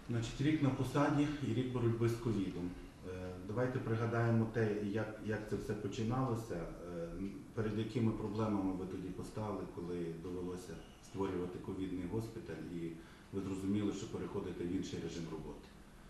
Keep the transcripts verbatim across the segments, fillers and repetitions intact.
Значить, рік на посаді і рік боротьби з ковідом. Е, Давайте пригадаємо те, як, як це все починалося, е, перед якими проблемами ви тоді постали, коли довелося створювати ковідний госпіталь і ви зрозуміли, що переходите в інший режим роботи.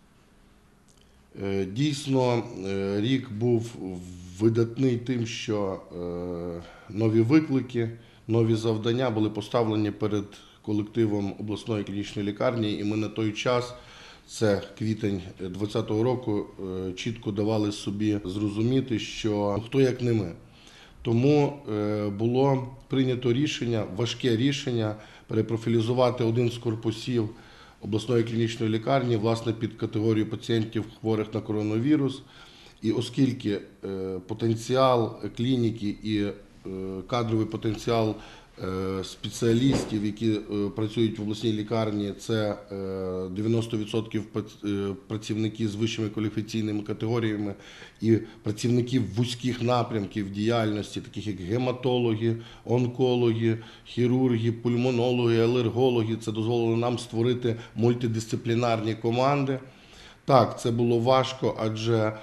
Е, Дійсно, е, рік був видатний тим, що е, нові виклики, нові завдання були поставлені перед колективом обласної клінічної лікарні, і ми на той час, це квітень двадцятого року, е, чітко давали собі зрозуміти, що хто як не ми. Тому е, було прийнято рішення, важке рішення, перепрофілізувати один з корпусів обласної клінічної лікарні, власне, під категорію пацієнтів, хворих на коронавірус. І оскільки е, потенціал клініки і е, кадровий потенціал е, спеціалістів, які е, працюють в обласній лікарні, це е, дев'яносто відсотків працівників з вищими кваліфікаційними категоріями і працівників вузьких напрямків діяльності, таких як гематологи, онкологи, хірурги, пульмонологи, алергологи. Це дозволило нам створити мультидисциплінарні команди. Так, це було важко, адже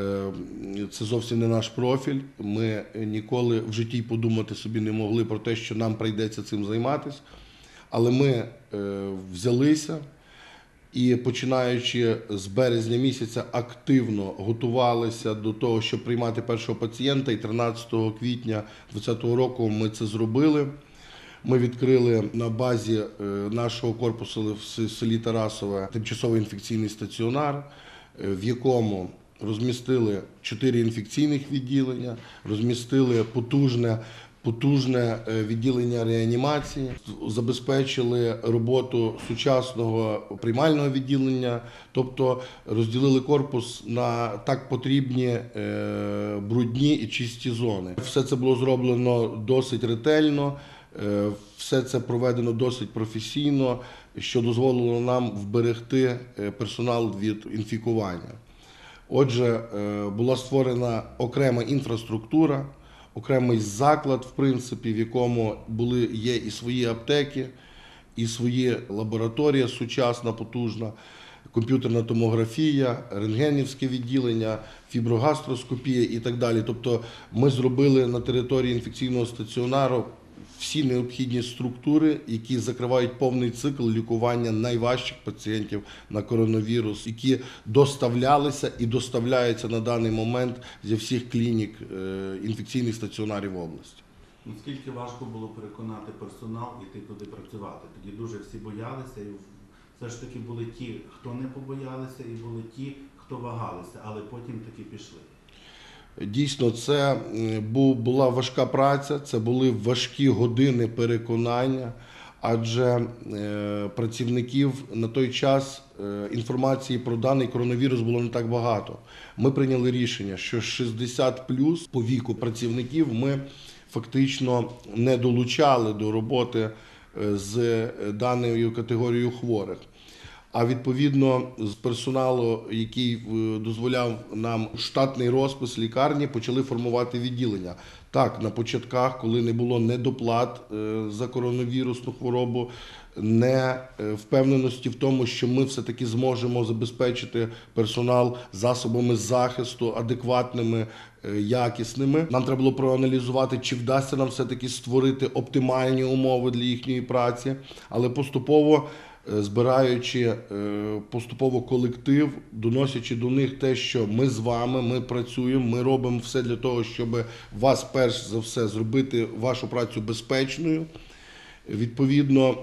це зовсім не наш профіль. Ми ніколи в житті й подумати собі не могли про те, що нам прийдеться цим займатися. Але ми взялися і, починаючи з березня місяця, активно готувалися до того, щоб приймати першого пацієнта. І тринадцятого квітня двадцятого року ми це зробили. Ми відкрили на базі нашого корпусу в селі Тарасове тимчасовий інфекційний стаціонар, в якому розмістили чотири інфекційних відділення, розмістили потужне, потужне відділення реанімації, забезпечили роботу сучасного приймального відділення, тобто розділили корпус на так потрібні брудні і чисті зони. Все це було зроблено досить ретельно. Все це проведено досить професійно, що дозволило нам вберегти персонал від інфікування. Отже, була створена окрема інфраструктура, окремий заклад, в принципі, в якому були, є і свої аптеки, і свої лабораторія сучасна, потужна, комп'ютерна томографія, рентгенівське відділення, фіброгастроскопія і так далі. Тобто ми зробили на території інфекційного стаціонару всі необхідні структури, які закривають повний цикл лікування найважчих пацієнтів на коронавірус, які доставлялися і доставляються на даний момент зі всіх клінік інфекційних стаціонарів області. Наскільки важко було переконати персонал іти туди працювати? Тоді дуже всі боялися, і все ж таки були ті, хто не побоялися, і були ті, хто вагалися, але потім таки пішли. Дійсно, це була важка праця, це були важкі години переконання, адже працівників на той час інформації про даний коронавірус було не так багато. Ми прийняли рішення, що шістдесят плюс по віку працівників ми фактично не долучали до роботи з даною категорією хворих. А відповідно з персоналу, який дозволяв нам штатний розпис лікарні, почали формувати відділення. Так, на початках, коли не було недоплат за коронавірусну хворобу, не впевненості в тому, що ми все-таки зможемо забезпечити персонал засобами захисту адекватними, якісними. Нам треба було проаналізувати, чи вдасться нам все-таки створити оптимальні умови для їхньої праці, але поступово збираючи поступово колектив, доносячи до них те, що ми з вами, ми працюємо, ми робимо все для того, щоб вас перш за все зробити вашу працю безпечною. Відповідно,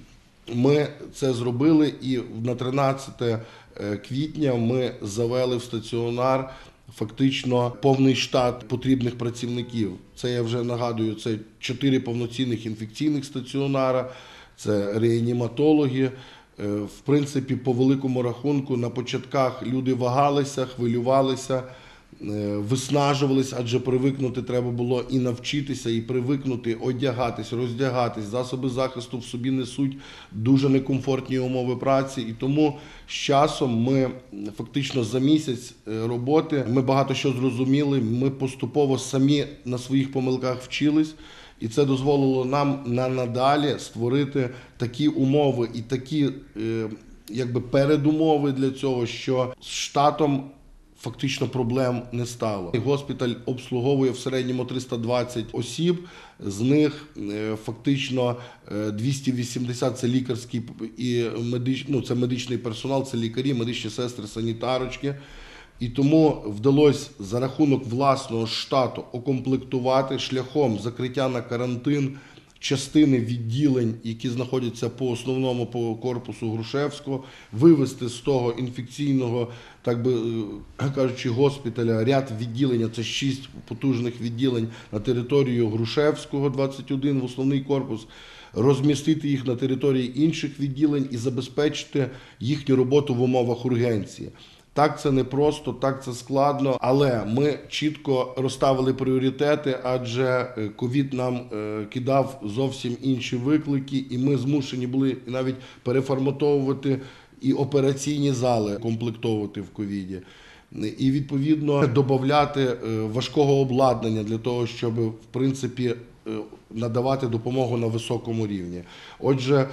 ми це зробили і на тринадцяте квітня ми завели в стаціонар фактично повний штат потрібних працівників. Це, я вже нагадую, це чотири повноцінних інфекційних стаціонара, це реаніматологи. В принципі, по великому рахунку, на початках люди вагалися, хвилювалися, виснажувалися, адже привикнути треба було і навчитися, і привикнути, одягатись, роздягатись. Засоби захисту в собі несуть дуже некомфортні умови праці. І тому з часом ми фактично за місяць роботи, ми багато що зрозуміли, ми поступово самі на своїх помилках вчились. І це дозволило нам на надалі створити такі умови і такі якби передумови для цього, що з штатом фактично проблем не стало. Госпіталь обслуговує в середньому триста двадцять осіб, з них е, фактично е, двісті вісімдесят – це лікарський і медич, ну, це медичний персонал, це лікарі, медичні сестри, санітарочки. І тому вдалося за рахунок власного штату окомплектувати шляхом закриття на карантин частини відділень, які знаходяться по основному по корпусу Грушевського, вивести з того інфекційного, так би кажучи, госпіталя ряд відділень, це шість потужних відділень на територію Грушевського, двадцять один в основний корпус, розмістити їх на території інших відділень і забезпечити їхню роботу в умовах ургенції. Так, це непросто, так це складно, але ми чітко розставили пріоритети, адже ковід нам кидав зовсім інші виклики, і ми змушені були навіть переформатовувати і операційні зали, комплектовувати в ковіді. І, відповідно, додати важкого обладнання для того, щоб, в принципі, надавати допомогу на високому рівні. Отже,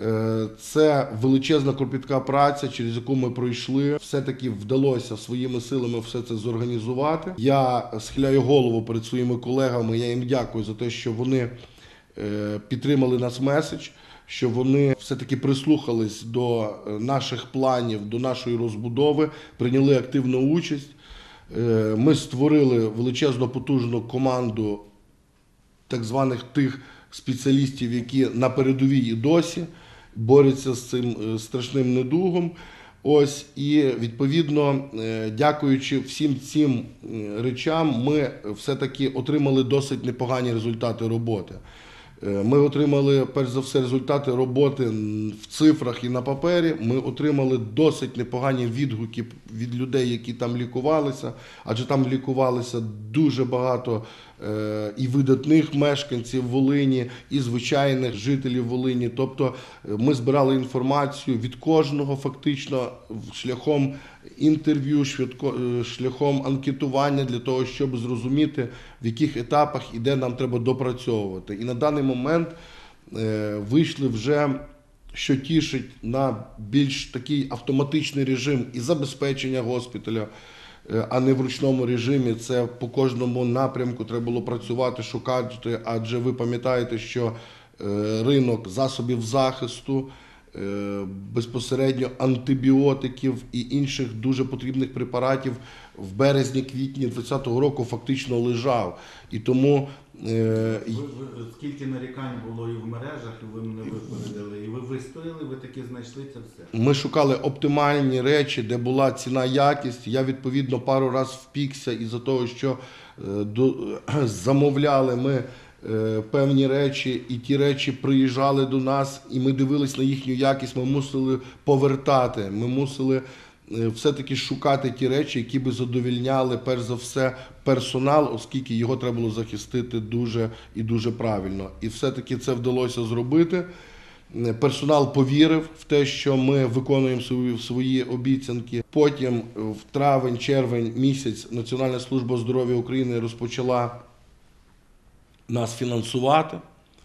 це величезна кропітка праця, через яку ми пройшли. Все-таки вдалося своїми силами все це зорганізувати. Я схиляю голову перед своїми колегами, я їм дякую за те, що вони підтримали нас меседж, що вони все-таки прислухались до наших планів, до нашої розбудови, прийняли активну участь. Ми створили величезну потужну команду так званих тих спеціалістів, які на передовій і досі борються з цим страшним недугом. Ось, і відповідно, дякуючи всім цим речам, ми все-таки отримали досить непогані результати роботи. Ми отримали, перш за все, результати роботи в цифрах і на папері. Ми отримали досить непогані відгуки від людей, які там лікувалися, адже там лікувалися дуже багато і видатних мешканців Волині, і звичайних жителів Волині. Тобто ми збирали інформацію від кожного фактично шляхом інтерв'ю, шляхом анкетування для того, щоб зрозуміти, в яких етапах і де нам треба допрацьовувати. І на даний момент вийшли вже, що тішить, на більш такий автоматичний режим і забезпечення госпіталя, а не в ручному режимі. Це по кожному напрямку треба було працювати, шукати, адже ви пам'ятаєте, що ринок засобів захисту, безпосередньо антибіотиків і інших дуже потрібних препаратів в березні-квітні двадцятого року фактично лежав. І тому... Е... Ви, ви, скільки нарікань було і в мережах, і ви мене випередили, і ви вистояли, ви таки знайшли це все? Ми шукали оптимальні речі, де була ціна-якість. Я, відповідно, пару раз впікся із-за того, що е, до, замовляли ми певні речі, і ті речі приїжджали до нас, і ми дивились на їхню якість, ми мусили повертати, ми мусили все-таки шукати ті речі, які би задовільняли, перш за все, персонал, оскільки його треба було захистити дуже і дуже правильно. І все-таки це вдалося зробити. Персонал повірив в те, що ми виконуємо свої, свої обіцянки. Потім в травень-червень місяць Національна служба здоров'я України розпочала нас фінансувати,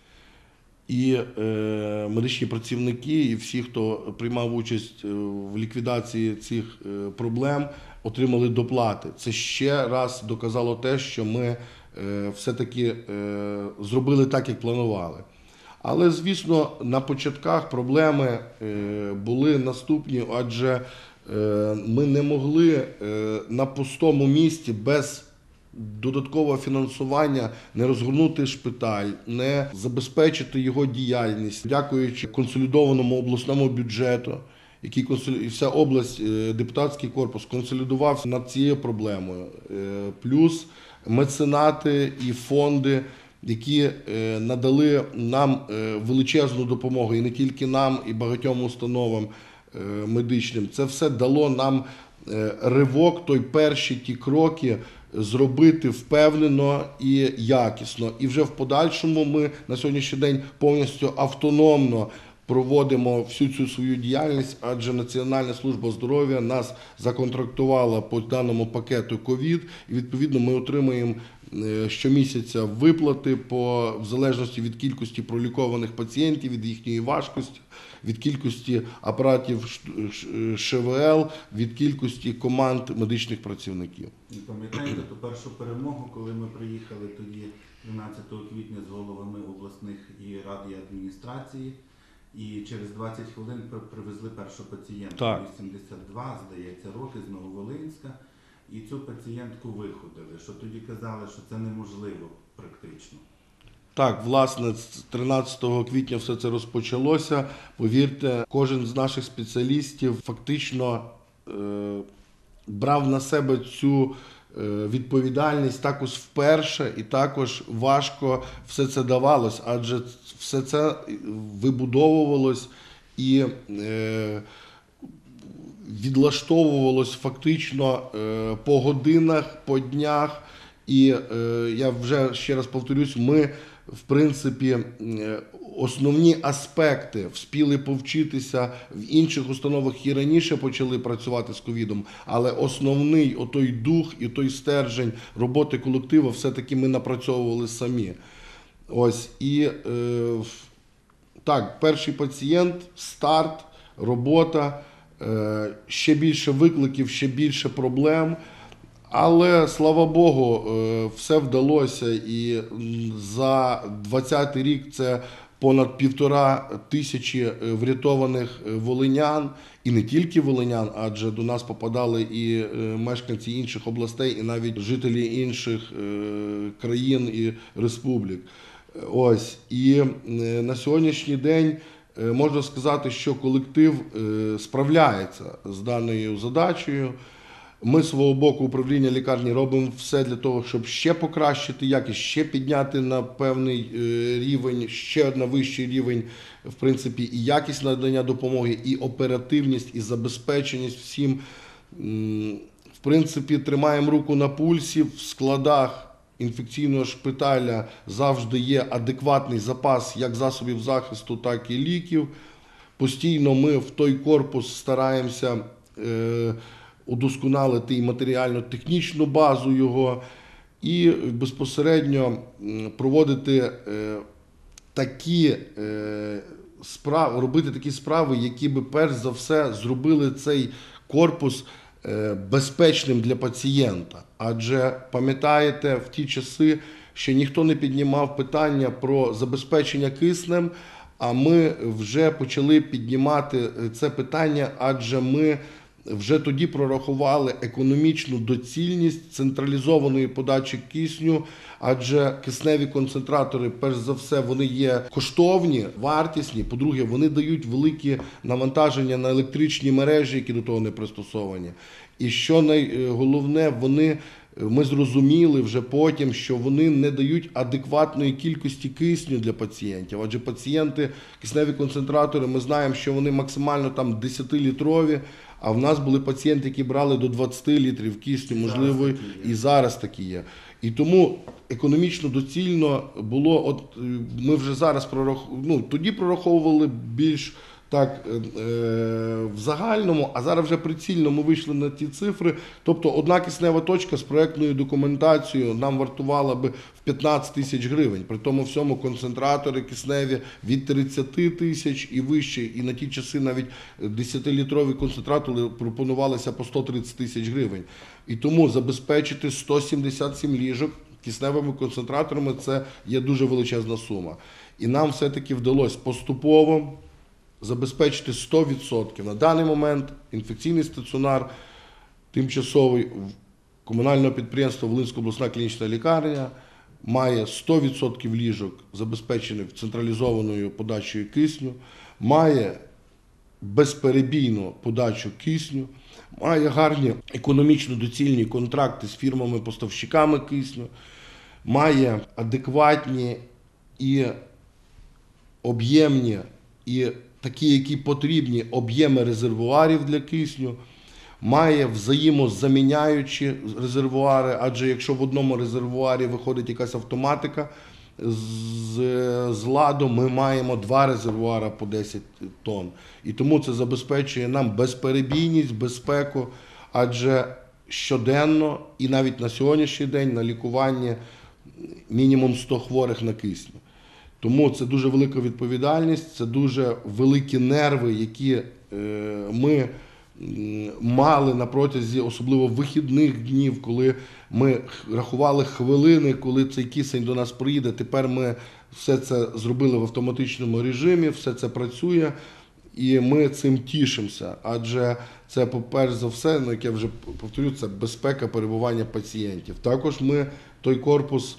і е, медичні працівники, і всі, хто приймав участь в ліквідації цих е, проблем, отримали доплати. Це ще раз доказало те, що ми е, все-таки е, зробили так, як планували. Але, звісно, на початках проблеми е, були наступні, адже е, ми не могли е, на пустому місці без додаткового фінансування не розгорнути шпиталь, не забезпечити його діяльність. Дякуючи консолідованому обласному бюджету, який консолі... вся область, депутатський корпус консолідувався над цією проблемою. Плюс меценати і фонди, які надали нам величезну допомогу, і не тільки нам, і багатьом установам медичним. Це все дало нам ривок, той перші ті кроки, зробити впевнено і якісно. І вже в подальшому ми на сьогоднішній день повністю автономно проводимо всю цю свою діяльність, адже Національна служба здоров'я нас законтрактувала по даному пакету ковід, і відповідно ми отримуємо е, щомісяця виплати по, в залежності від кількості пролікованих пацієнтів, від їхньої важкості, від кількості апаратів Ш- Ш- ШВЛ, від кількості команд медичних працівників. І пам'ятаєте ту першу перемогу, коли ми приїхали тоді тринадцятого квітня з головами обласних і рад і адміністрації, і через двадцять хвилин при- привезли першу пацієнтку, Так. вісімдесят два, здається, роки з Нововолинська, і цю пацієнтку виходили, що тоді казали, що це неможливо практично. Так, власне, з тринадцятого квітня все це розпочалося. Повірте, кожен з наших спеціалістів фактично е, брав на себе цю е, відповідальність також вперше, і також важко все це давалось, адже все це вибудовувалось і е, відлаштовувалось фактично е, по годинах, по днях. І е, я вже ще раз повторюсь, ми, в принципі, е, основні аспекти вспіли повчитися в інших установах і раніше почали працювати з ковідом, але основний отой дух і той стержень роботи колективу все-таки ми напрацьовували самі. Ось, і е, так, перший пацієнт, старт, робота, е, ще більше викликів, ще більше проблем. Але, слава Богу, е, все вдалося, і м, за двадцятий рік це понад півтора тисячі е, врятованих е, волинян, і не тільки волинян, адже до нас попадали і е, мешканці інших областей, і навіть жителі інших е, країн і республік. Ось, і е, на сьогоднішній день е, можна сказати, що колектив е, справляється з даною задачею. Ми з свого боку, управління лікарні, робимо все для того, щоб ще покращити якість, ще підняти на певний е, рівень, ще на вищий рівень, в принципі, і якість надання допомоги, і оперативність, і забезпеченість всім. М, В принципі, тримаємо руку на пульсі. В складах інфекційного шпиталя завжди є адекватний запас як засобів захисту, так і ліків. Постійно ми в той корпус стараємося е, удосконалити і матеріально-технічну базу його, і безпосередньо м, проводити е, такі е, справи, робити такі справи, які би перш за все зробили цей корпус е, безпечним для пацієнта. Адже пам'ятаєте, в ті часи ще ніхто не піднімав питання про забезпечення киснем, а ми вже почали піднімати це питання, адже ми вже тоді прорахували економічну доцільність централізованої подачі кисню, адже кисневі концентратори, перш за все, вони є коштовні, вартісні. По-друге, вони дають великі навантаження на електричні мережі, які до того не пристосовані. І що найголовне, вони, ми зрозуміли вже потім, що вони не дають адекватної кількості кисню для пацієнтів. Адже пацієнти, кисневі концентратори, ми знаємо, що вони максимально там десятилітрові, а в нас були пацієнти, які брали до двадцяти літрів кисню, можливо, і зараз такі є. І тому економічно доцільно було, от ми вже зараз прораховували, ну, тоді прораховували більш так е, в загальному, а зараз вже прицільно ми вийшли на ті цифри. Тобто одна киснева точка з проектною документацією нам вартувала би в п'ятнадцять тисяч гривень. При тому всьому концентратори кисневі від тридцяти тисяч і вище, і на ті часи навіть десятилітрові концентратори пропонувалися по сто тридцять тисяч гривень. І тому забезпечити сто сімдесят сім ліжок кисневими концентраторами – це є дуже величезна сума. І нам все-таки вдалося поступово забезпечити сто відсотків. На даний момент інфекційний стаціонар тимчасовий комунального підприємства Волинська обласна клінічна лікарня має сто відсотків ліжок, забезпечених централізованою подачею кисню, має безперебійну подачу кисню, має гарні економічно доцільні контракти з фірмами-поставщиками кисню, має адекватні і об'ємні, і такі, які потрібні об'єми резервуарів для кисню, має взаємозаміняючі резервуари, адже якщо в одному резервуарі виходить якась автоматика з, з ладу, ми маємо два резервуари по десять тонн. І тому це забезпечує нам безперебійність, безпеку, адже щоденно і навіть на сьогоднішній день на лікуванні мінімум сто хворих на кисню. Тому це дуже велика відповідальність, це дуже великі нерви, які ми мали на протязі особливо вихідних днів, коли ми рахували хвилини, коли цей кисень до нас приїде. Тепер ми все це зробили в автоматичному режимі, все це працює, і ми цим тішимося. Адже це, перш за все, ну, як я вже повторю, це безпека перебування пацієнтів. Також ми той корпус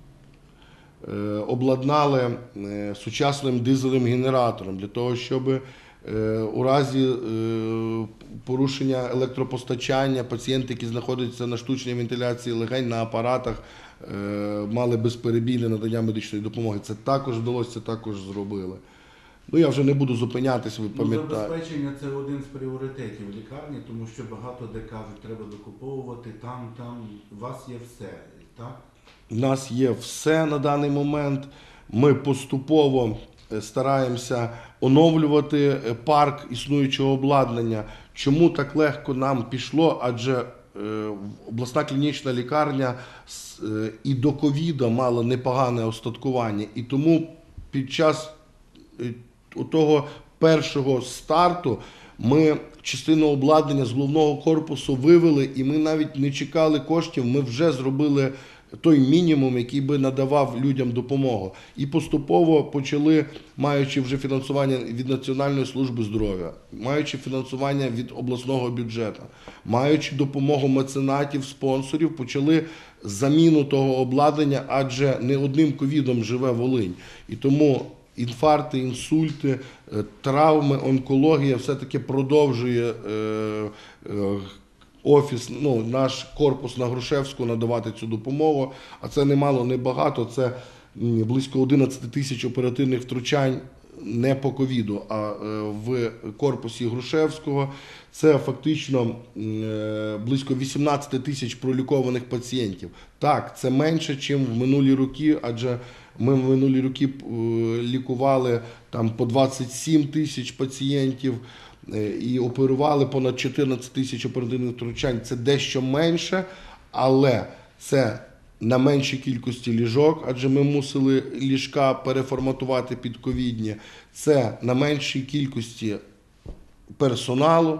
обладнали сучасним дизельним генератором для того, щоб у разі порушення електропостачання пацієнти, які знаходяться на штучній вентиляції легень, на апаратах, мали безперебійне надання медичної допомоги. Це також вдалося, це також зробили. Ну, я вже не буду зупинятися, ви пам'ятаєте. Ну, забезпечення – це один з пріоритетів лікарні, тому що багато де кажуть, треба докуповувати, там, там, у вас є все, так? У нас є все на даний момент. Ми поступово стараємося оновлювати парк існуючого обладнання. Чому так легко нам пішло? Адже обласна клінічна лікарня і до ковіду мала непогане остаткування. І тому під час того першого старту ми частину обладнання з головного корпусу вивели, і ми навіть не чекали коштів, ми вже зробили той мінімум, який би надавав людям допомогу. І поступово почали, маючи вже фінансування від Національної служби здоров'я, маючи фінансування від обласного бюджету, маючи допомогу меценатів, спонсорів, почали заміну того обладнання, адже не одним ковідом живе Волинь. І тому інфаркти, інсульти, травми, онкологія все-таки продовжує офіс, ну, наш корпус на Грушевську надавати цю допомогу, а це немало, не багато, це близько одинадцять тисяч оперативних втручань не по ковіду, а в корпусі Грушевського. Це фактично близько вісімнадцять тисяч пролікованих пацієнтів. Так, це менше, ніж в минулі роки, адже ми в минулі роки лікували там по двадцять сім тисяч пацієнтів, і оперували понад чотирнадцять тисяч оперативних втручань. Це дещо менше, але це на меншій кількості ліжок, адже ми мусили ліжка переформатувати під ковідні. Це на меншій кількості персоналу.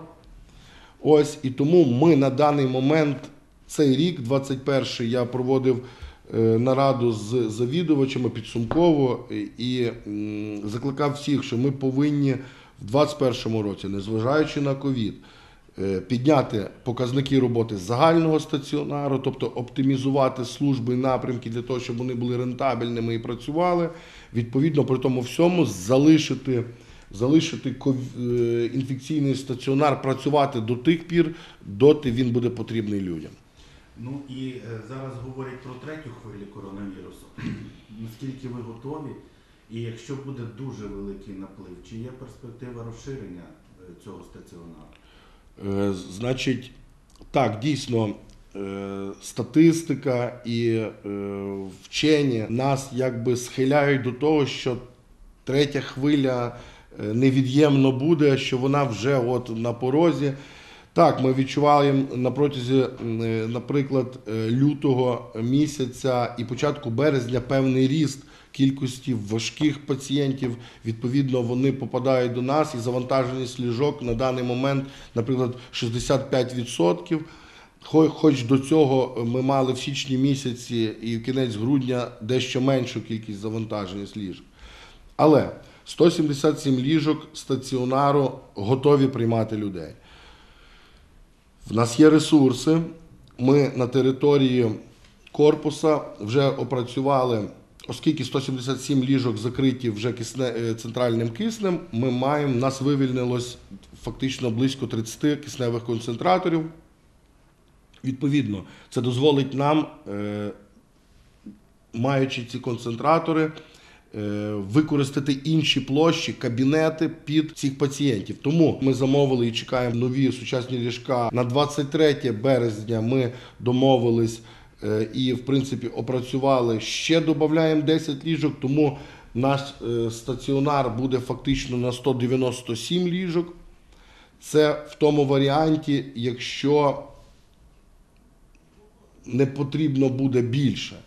Ось, і тому ми на даний момент, цей рік, двадцять перший, я проводив нараду з завідувачами підсумково і закликав всіх, що ми повинні в двадцять першому році, незважаючи на ковід, підняти показники роботи загального стаціонару, тобто оптимізувати служби і напрямки для того, щоб вони були рентабельними і працювали. Відповідно, при тому всьому залишити, залишити інфекційний стаціонар працювати до тих пір, доти він буде потрібний людям. Ну і зараз говорять про третю хвилю коронавірусу. Наскільки ви готові? І якщо буде дуже великий наплив, чи є перспектива розширення цього стаціонару? Е, значить, так, дійсно, е, статистика і е, вчені нас якби схиляють до того, що третя хвиля невід'ємно буде, що вона вже от на порозі. Так, ми відчуваємо на протязі, наприклад, лютого місяця і початку березня певний ріст кількості важких пацієнтів. Відповідно, вони попадають до нас, і завантаженість ліжок на даний момент, наприклад, шістдесят п'ять відсотків. Хоч до цього ми мали в січні місяці і в кінець грудня дещо меншу кількість завантаженість ліжок. Але сто сімдесят сім ліжок стаціонару готові приймати людей. В нас є ресурси, ми на території корпуса вже опрацювали, оскільки сто сімдесят сім ліжок закриті вже кисне, центральним киснем, ми маємо, нас вивільнилось фактично близько тридцять кисневих концентраторів. Відповідно, це дозволить нам, маючи ці концентратори, використати інші площі, кабінети під цих пацієнтів. Тому ми замовили і чекаємо нові сучасні ліжка. На двадцять третє березня ми домовились і, в принципі, опрацювали. Ще додаємо десять ліжок, тому наш стаціонар буде фактично на сто дев'яносто сім ліжок. Це в тому варіанті, якщо не потрібно буде більше.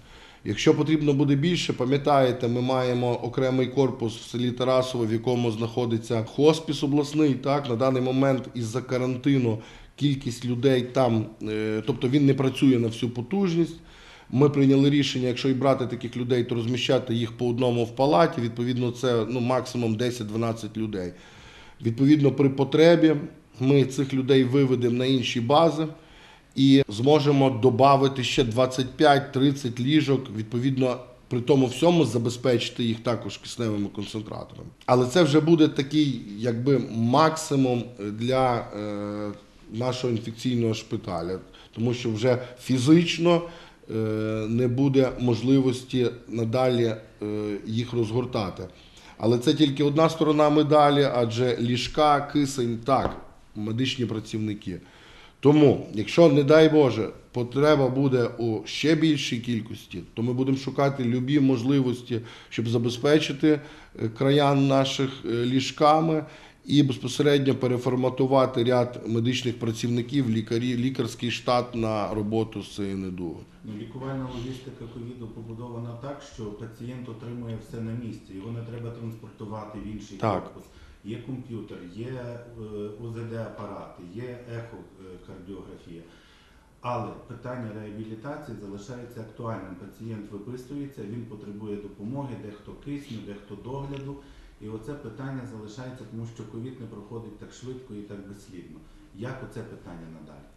Якщо потрібно буде більше, пам'ятаєте, ми маємо окремий корпус в селі Тарасово, в якому знаходиться хоспіс обласний. Так, на даний момент із-за карантину кількість людей там, е, тобто він не працює на всю потужність. Ми прийняли рішення, якщо і брати таких людей, то розміщати їх по одному в палаті. Відповідно, це ну, максимум десять-дванадцять людей. Відповідно, при потребі ми цих людей виведемо на інші бази і зможемо додати ще двадцять п'ять тридцять ліжок, відповідно, при тому всьому забезпечити їх також кисневими концентраторами. Але це вже буде такий, якби, максимум для е, нашого інфекційного шпиталя, тому що вже фізично е, не буде можливості надалі е, їх розгортати. Але це тільки одна сторона медалі, адже ліжка, кисень, так, медичні працівники. Тому, якщо, не дай Боже, потреба буде у ще більшій кількості, то ми будемо шукати любі можливості, щоб забезпечити краян наших ліжками і безпосередньо переформатувати ряд медичних працівників, лікарі, лікарський штат на роботу з цієї недуги. Ну, лікувальна логістика ковіду побудована так, що пацієнт отримує все на місці, його не треба транспортувати в інший Так. корпус. Є комп'ютер, є У З Д-апарати, є ехокардіографія. Але питання реабілітації залишається актуальним. Пацієнт виписується, він потребує допомоги, дехто кисню, дехто догляду. І оце питання залишається, тому що ковід не проходить так швидко і так безслідно. Як оце питання надалі?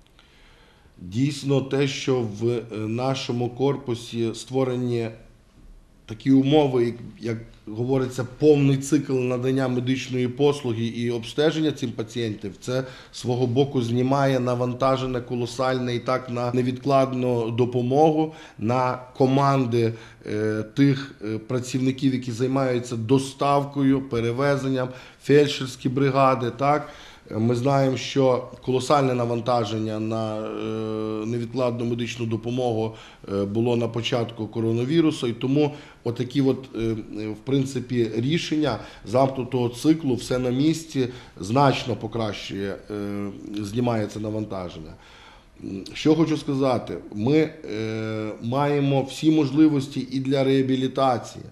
Дійсно, те, що в нашому корпусі створені такі умови, як говориться, повний цикл надання медичної послуги і обстеження цим пацієнтів, це свого боку знімає навантаження колосальне і так на невідкладну допомогу, на команди е, тих е, працівників, які займаються доставкою, перевезенням, фельдшерські бригади, так. Ми знаємо, що колосальне навантаження на невідкладну медичну допомогу було на початку коронавірусу, і тому отакі от, в принципі, рішення замкнутого циклу, все на місці, значно покращує, знімається навантаження. Що хочу сказати, ми маємо всі можливості і для реабілітації.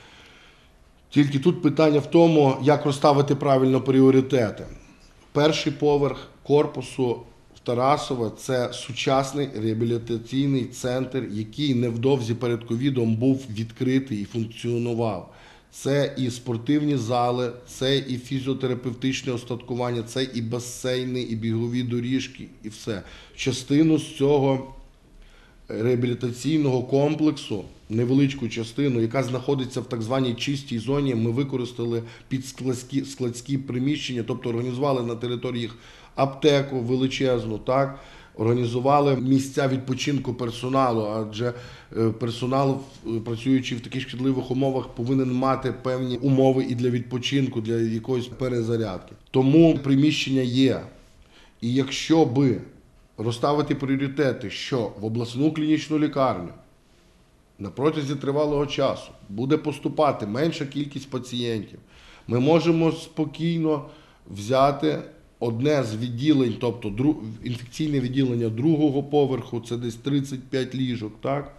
Тільки тут питання в тому, як розставити правильно пріоритети. Перший поверх корпусу в Тарасово – це сучасний реабілітаційний центр, який невдовзі перед ковідом був відкритий і функціонував. Це і спортивні зали, це і фізіотерапевтичне остаткування, це і басейни, і бігові доріжки, і все. Частину з цього реабілітаційного комплексу, невеличку частину, яка знаходиться в так званій чистій зоні, ми використали під складські, складські приміщення, тобто організували на території їх аптеку величезну, так, організували місця відпочинку персоналу, адже персонал, працюючи в таких шкідливих умовах, повинен мати певні умови і для відпочинку, для якоїсь перезарядки. Тому приміщення є. І якщо би розставити пріоритети, що в обласну клінічну лікарню на протязі тривалого часу буде поступати менша кількість пацієнтів, ми можемо спокійно взяти одне з відділень, тобто інфекційне відділення другого поверху, це десь тридцять п'ять ліжок, так?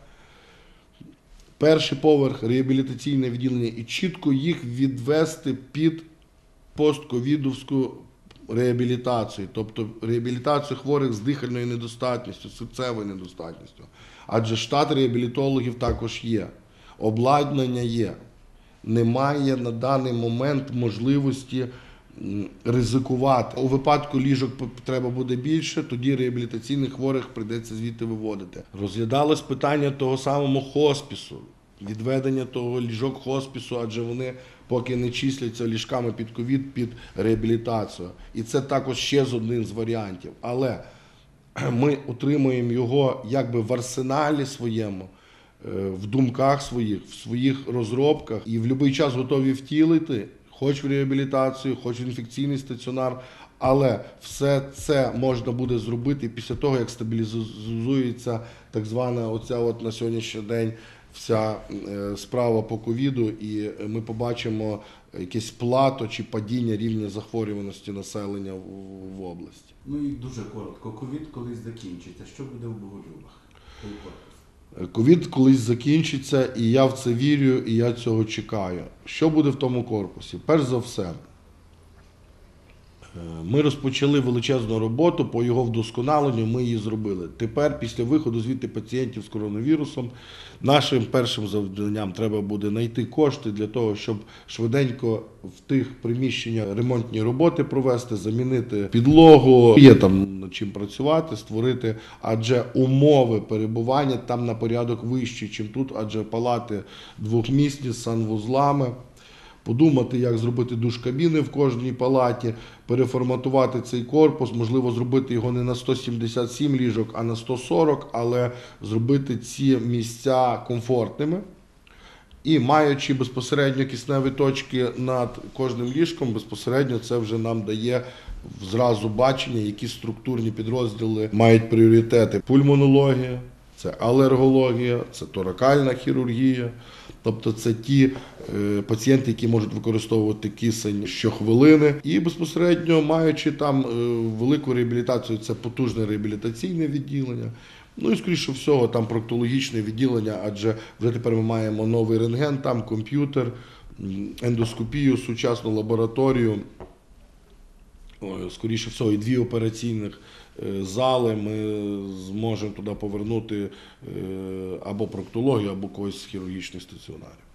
Перший поверх, реабілітаційне відділення, і чітко їх відвести під постковідовську реабілітацію, тобто реабілітацію хворих з дихальною недостатністю, серцевою недостатністю. Адже штат реабілітологів також є, обладнання є. Немає на даний момент можливості ризикувати. У випадку ліжок треба буде більше, тоді реабілітаційних хворих прийдеться звідти виводити. Розглядалось питання того самого хоспісу, відведення того ліжок хоспісу, адже вони поки не числяться ліжками під ковід, під реабілітацію. І це також ще з один з варіантів. Але ми отримуємо його якби в арсеналі своєму, в думках своїх, в своїх розробках і в будь-який час готові втілити, хоч в реабілітацію, хоч в інфекційний стаціонар, але все це можна буде зробити після того, як стабілізується так звана оця от на сьогоднішній день вся справа по ковіду, і ми побачимо якесь плато чи падіння рівня захворюваності населення в області. Ну і дуже коротко, ковід колись закінчиться. Що буде в Боголюбах? Ковід колись закінчиться, і я в це вірю, і я цього чекаю. Що буде в тому корпусі? Перш за все, ми розпочали величезну роботу по його вдосконаленню, ми її зробили. Тепер, після виходу звідти пацієнтів з коронавірусом, нашим першим завданням треба буде знайти кошти для того, щоб швиденько в тих приміщеннях ремонтні роботи провести, замінити підлогу. Є там над чим працювати, створити, адже умови перебування там на порядок вищі, ніж тут, адже палати двохмісні з санвузлами. Подумати, як зробити душ-кабіни в кожній палаті, переформатувати цей корпус, можливо, зробити його не на сто сімдесят сім ліжок, а на сто сорок, але зробити ці місця комфортними. І маючи безпосередньо кисневі точки над кожним ліжком, безпосередньо це вже нам дає зразу бачення, які структурні підрозділи мають пріоритети. Пульмонологія, це алергологія, це торакальна хірургія. Тобто це ті е, пацієнти, які можуть використовувати кисень щохвилини. І безпосередньо маючи там е, велику реабілітацію, це потужне реабілітаційне відділення. Ну і, скоріше всього, там проктологічне відділення, адже вже тепер ми маємо новий рентген, там комп'ютер, ендоскопію, сучасну лабораторію. Скоріше всього, і дві операційних зали, ми зможемо туди повернути або проктологію, або когось з хірургічних стаціонарів.